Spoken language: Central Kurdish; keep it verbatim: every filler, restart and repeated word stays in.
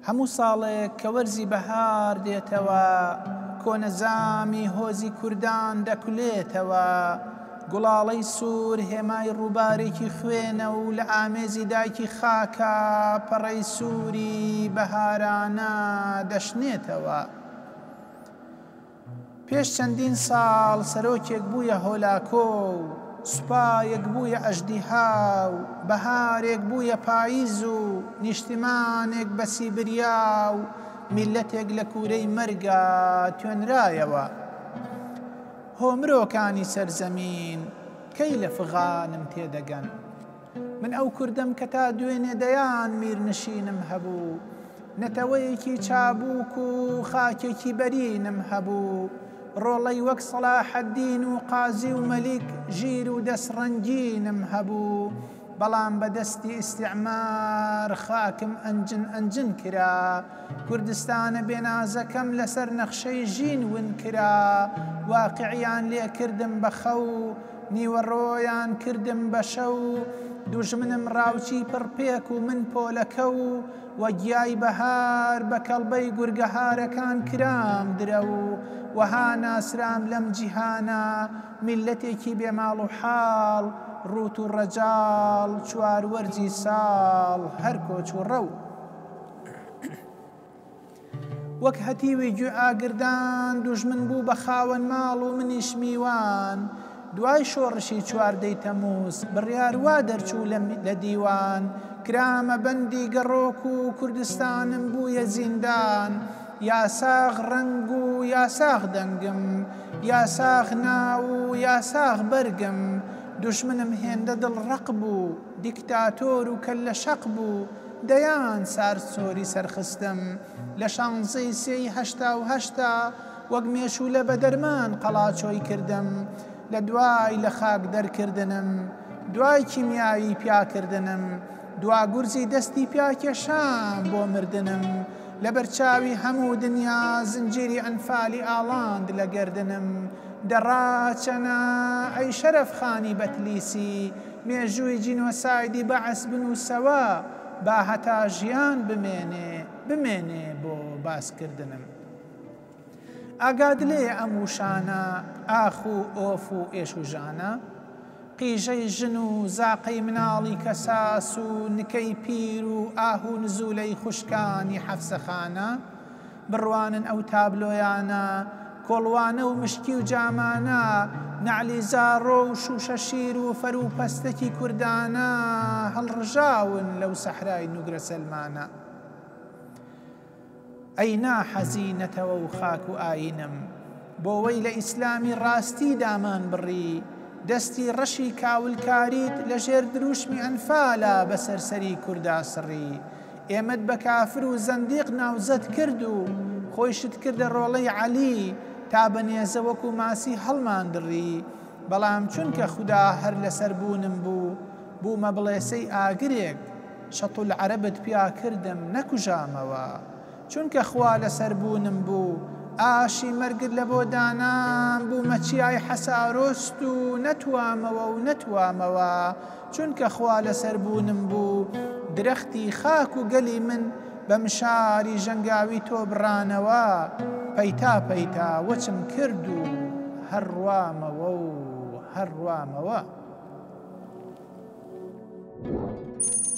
هەموو ساڵێک کە وەرزی بەهار دێتەوە کۆنەزامی هۆزی کوردان دەکولێتەوە گوڵاڵەی سوور هێمای ڕووبارێکی خوێنە و لە ئامێزی دایکی خاکە پەڕەی سووری بەهارانە دەشنێتەوە. پێش چەندین ساڵ سەرۆکێک بوویە هۆلاکۆ و سوپایەک بوویە ئەژدیها و بەهارێک بوویە پاییز و نیشتیمانێک بە سیبریا و میلەتێک لە کوورەی مەرگە توێنرایەوە. هۆمرۆکانی سەرزەمین کەی لە فغانم تێدەگەن، من ئەو کوردم کە تا دوێنێ دەیان میرنشینم هەبوو، نەتەوەیەکی چابووک و خاکێکی بەرینم هەبوو، ڕۆڵەی وەک سەلاحەددین و قازی و مەلیک ژیر و دەسڕەنگینم هەبوو، بەڵام بەدەستی ئیستیعمار خاکم ئەنجن ئەنجن کرا، کوردستانە بێنازەکەم لەسەر نەخشەی ژین ون کرا، واقعیان لێ کردم بە خەو نیوەڕۆیان کردم بە شەو، دوژمنم ڕاوچی پڕپێک و من پۆلەکە و وەگیای بەهار بە کەڵبەی گورگەهارەکان کرام درە و وەها ناسرام لەم جیهانە میلەتێکی بێماڵ و حاڵ، ڕوت و ڕەجاڵ چوار وەرزی ساڵ هەر کۆچ و ڕەو. وەک هەتیوی گوێ ئاگردان دوژمن بوو بە خاوەن ماڵ و منیش میوان، دوای شۆڕشی چواردەی تەمووز بڕیار وا دەرچوو لە دیوان، کرامە بەندی گەڕۆک و کوردستانم بوویە زیندان، یاساغ ڕەنگ و یاساغ دەنگم، یاساغ ناو و یاساغ بەرگم، دوژمنم هێندە دڵڕەق بوو دیکتاتۆر و کەللە شەق بوو، دەیان سارد سۆری سەرخستم لە شانزەی سێی هەشتا و هەشتا، وەک مێشوو لە بەدەرمان قەڵاچۆی کردم، لە دوای لە خاک دەرکردنم دوای کیمیایی پیاکردنم، دوا گورزی دەستی پیاکێشام بۆ مردنم، لە بەرچاوی هەموو دنیا زنجیری ئەنفالی ئاڵاند لە گردنم، دەڕاچەنە ئەی شەرەفخانی بەتلیسی مێژووی جینۆسایدی بەعەس بنووسەوە، با هەتا ژیان بمێنێ بمێنێ بۆ باسکردنم. ئاگاد لێ ئەم وشانە ئاخ و ئۆف و ئێش و ژانە، قیژەی ژن و زاقەی مناڵی کەساس و نکەی پیر و ئاه و نزوولەی خوشکانی حەفسەخانە، بڕوانن ئەو تابلۆیانە کۆڵوانە و مشکی و جامانە، نعلی زارۆ و شوشە شیر و فەر و پەستەکی کوردانە، هەڵڕژاون لەو سەحرای نوگرە سەلمانە. ئەی ناحەزینەتەوە و خاک و ئاینم، بۆوەی لە ئیسلامی ڕاستی دامان بڕی، دەستی ڕەشی کاولکاریت لە ژێر دروشمی ئەنفالە بە سەرسەری کووردا سڕی، ئێمەت بە کافر و زەندیق ناوزەت کرد و خۆیشت کردە ڕۆڵەی عەلی، تا بەنێزە وەکو ماسی هەڵمان دڕی، بەڵام چونکە خودا هەر لەسەر بوونم بوو، بوومە بڵێسەی ئاگرێک شەتول عەرەبت پیا کردم نەکوژامەوە، چونکە خوا لەسەر بوونم بوو ئاشی مەرگت لە بۆ دانام، بوومە چیای حەسارۆست و نەتوامەوە و نەتوامەوە، چونکە خوا لەسەر بوونم بوو درەختی خاک و گەلی من بە مشاری ژەنگاوی تۆ بڕانەوە، پەیتا پەیتا وەچم کرد و هەڕوامەوە و هەڕوامەوە.